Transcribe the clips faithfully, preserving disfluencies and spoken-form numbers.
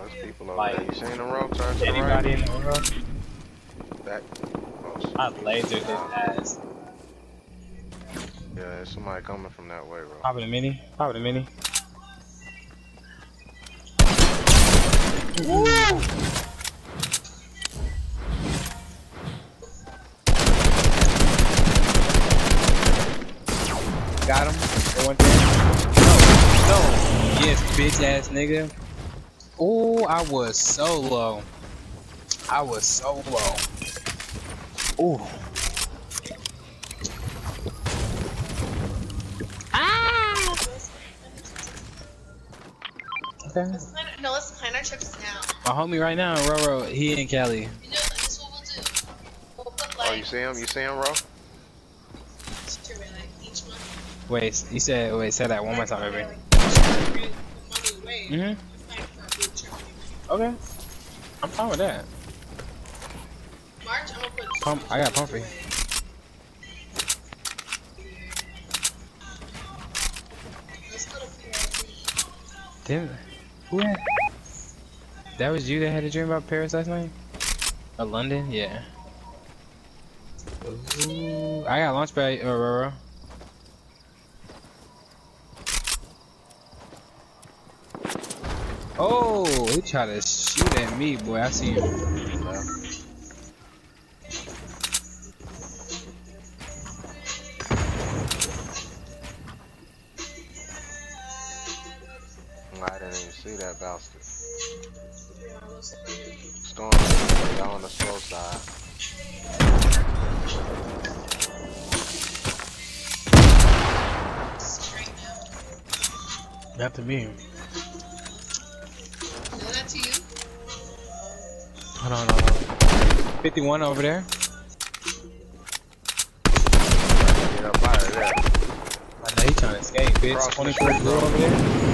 There's people over Like, there. You seen them, bro? Turn to the anybody right. in the world? That. Oh, shit. I lasered his ass. Yeah, there's somebody coming from that way, bro. Pop it a mini. Pop it a mini. Woo! Got him. They went there. No, no. Yes, bitch ass nigga. Oh, I was so low. I was so low. Ooh. Ah! Okay. Let's plan, no, let's plan our trips now. My homie right now, Roro, he in Cali. You know, this is what we'll do. We'll put like. Oh, you see him? You see him, bro? Like each month. Wait, you said, wait, say that one more time, baby. Mm-hmm. Okay. I'm fine with that. March, I'm gonna put. Pump, I got Pumpy. Let's go to P R C. Damn. Who had? That was you that had a dream about Paris last night? Or London? Yeah. Ooh, I got launch pad, Aurora. Oh, he tried to shoot at me, boy. I see him. I didn't even see that bastard. Storm, y'all on the slow side. Not to me. Is that to you? Hold on, hold on. fifty-one over there. Get up out of there. I know he trying to escape, bitch. Cross the twenty-four street, blue bro. over there.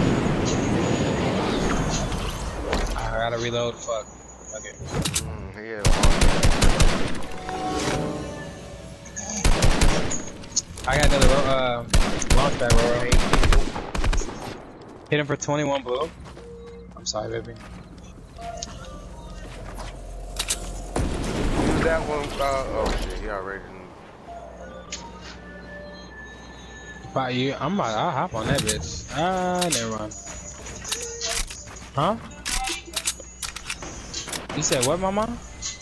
I gotta reload. Fuck. Okay. Mm, he had I got another uh, launch pad, Roro. Hit him for twenty-one blue. I'm sorry, baby. Who's that one? Uh, oh shit, he already. About you, I'm about. I'll hop on that bitch. Ah, never mind. Huh? You said what, mama?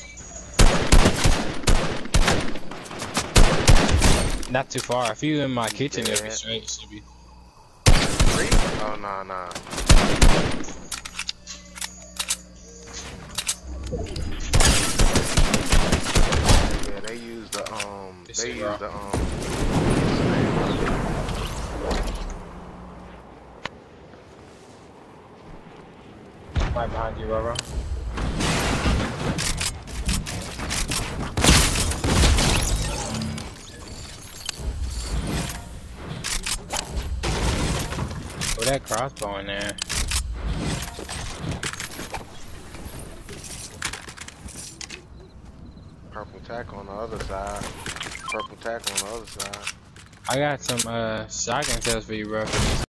Not too far. If you in my kitchen, it'll be straight. It should be. Three? Oh nah nah. Yeah, they use the um. This They shit use raw. the um. Right behind you, Roro. Oh, that crossbow in there. Purple tack on the other side. Purple tack on the other side. I got some uh shotgun shells for you, bro.